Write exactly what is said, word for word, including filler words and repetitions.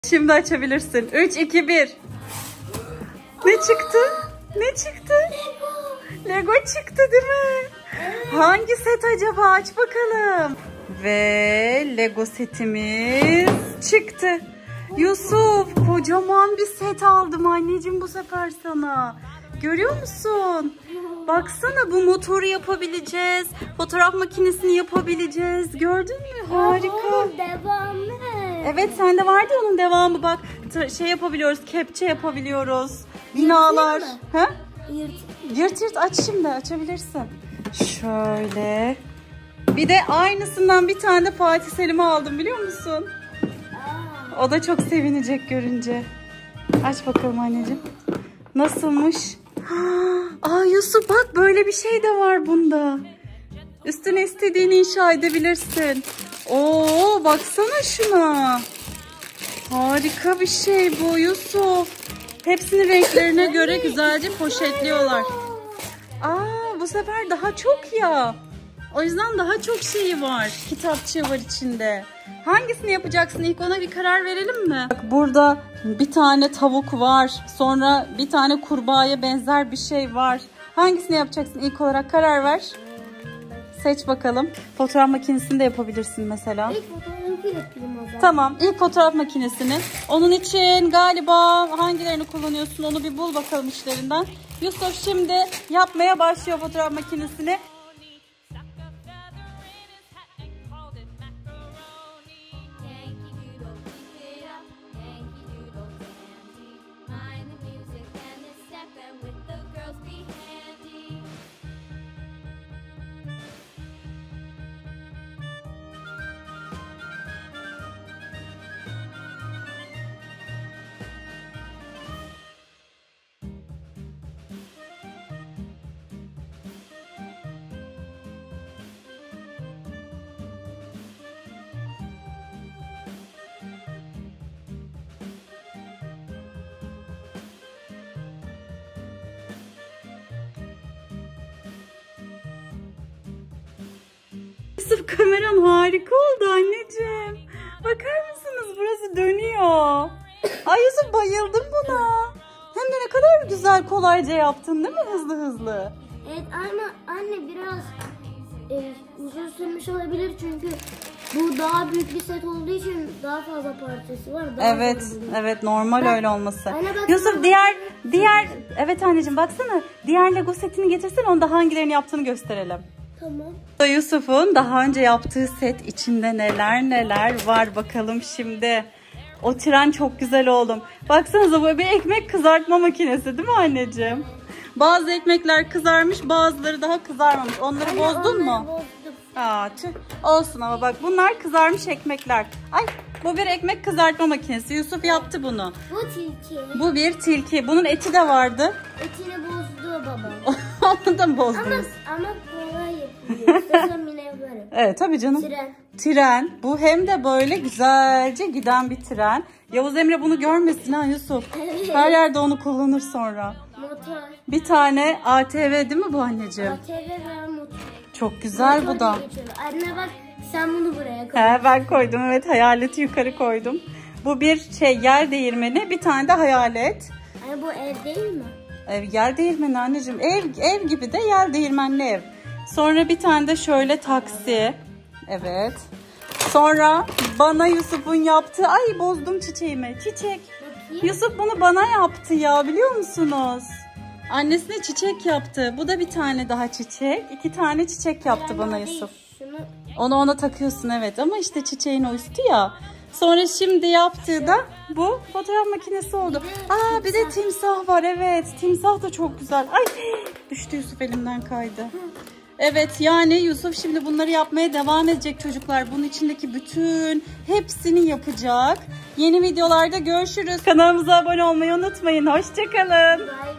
Şimdi açabilirsin. üç, iki, bir. Ne çıktı? Ne çıktı? Lego çıktı değil mi? Hangi set acaba? Aç bakalım. Ve Lego setimiz çıktı. Yusuf, kocaman bir set aldım anneciğim bu sefer sana. Görüyor musun? Baksana, bu motoru yapabileceğiz. Fotoğraf makinesini yapabileceğiz. Gördün mü? Harika. Onun devamı. Evet, sende vardı onun devamı. Bak, şey yapabiliyoruz. Kepçe yapabiliyoruz. Binalar. Ha? Yırt. Yırt yırt aç şimdi. Açabilirsin. Şöyle. Bir de aynısından bir tane de Fatih Selim'e aldım, biliyor musun? Aa. O da çok sevinecek görünce. Aç bakalım anneciğim. Nasılmış? Aa Yusuf, bak böyle bir şey de var bunda. Üstüne istediğini inşa edebilirsin. Oo, baksana şuna. Harika bir şey bu Yusuf. Hepsini renklerine göre güzelce poşetliyorlar. Aa, bu sefer daha çok ya. O yüzden daha çok şeyi var. Kitapçığı var içinde. Hangisini yapacaksın? İlk ona bir karar verelim mi? Bak, burada bir tane tavuk var. Sonra bir tane kurbağaya benzer bir şey var. Hangisini yapacaksın? İlk olarak karar ver. Seç bakalım. Fotoğraf makinesini de yapabilirsin mesela. İlk fotoğrafı yapayım o zaman. Tamam, ilk fotoğraf makinesini. Onun için galiba hangilerini kullanıyorsun onu bir bul bakalım içlerinden. Yusuf şimdi yapmaya başlıyor fotoğraf makinesini. Yusuf, kameran harika oldu anneciğim. Bakar mısınız? Burası dönüyor. Ay Yusuf, bayıldım buna. Hem de ne kadar güzel, kolayca yaptın değil mi? Hızlı hızlı. Evet ama anne biraz e, uzun sürmüş olabilir çünkü bu daha büyük bir set olduğu için daha fazla parçası var. Daha Evet, evet, normal Ben, öyle olması. Anne, Yusuf, diğer diğer evet anneciğim, baksana. Diğer Lego setini getirsen, onda hangilerini yaptığını gösterelim. Tamam. Yusuf'un daha önce yaptığı set içinde neler neler var bakalım şimdi. O tren çok güzel oğlum. Baksanıza, bu bir ekmek kızartma makinesi değil mi anneciğim? Bazı ekmekler kızarmış, bazıları daha kızarmamış. Onları Anne, bozdun mu? onları bozdum. Aa, tüh. Olsun ama bak, bunlar kızarmış ekmekler. Ay, bu bir ekmek kızartma makinesi. Yusuf yaptı bunu. Bu tilki. Bu bir tilki. Bunun eti de vardı. Etini bozdu baba. Onu da mı ama bozdunuz? ama kolay yapıyor. İstersen yine yaparım. Evet tabii canım. Tren. Tren. Bu hem de böyle güzelce giden bir tren. Yavuz Emre bunu görmesin ha Yusuf. Her yerde onu kullanır sonra. Motor. Bir tane A T V değil mi bu anneciğim? A T V ve motor. Çok güzel Motor bu da. geçiyor. Anne bak, sen bunu buraya koy. He, ben koydum, evet, hayaleti yukarı koydum. Bu bir şey, yer değirmeni, bir tane de hayalet. Anne bu ev değil mi? Ev, yer değirmeni anneciğim. Ev, ev gibi de yer değirmenli ev. Sonra bir tane de şöyle taksi. Evet. Sonra bana Yusuf'un yaptığı, ay bozdum çiçeğimi. Çiçek. Bakayım. Yusuf bunu bana yaptı ya, biliyor musunuz? Annesine çiçek yaptı. Bu da bir tane daha çiçek. İki tane çiçek yaptı bana Yusuf. Şunu... Onu ona takıyorsun, evet, ama işte çiçeğin o üstü ya. Sonra şimdi yaptığı da bu fotoğraf makinesi oldu. Aa, bir de timsah var, evet. Timsah da çok güzel. Ay, düştü Yusuf, elimden kaydı. Evet, yani Yusuf şimdi bunları yapmaya devam edecek çocuklar. Bunun içindeki bütün hepsini yapacak. Yeni videolarda görüşürüz. Kanalımıza abone olmayı unutmayın. Hoşça kalın. Bye.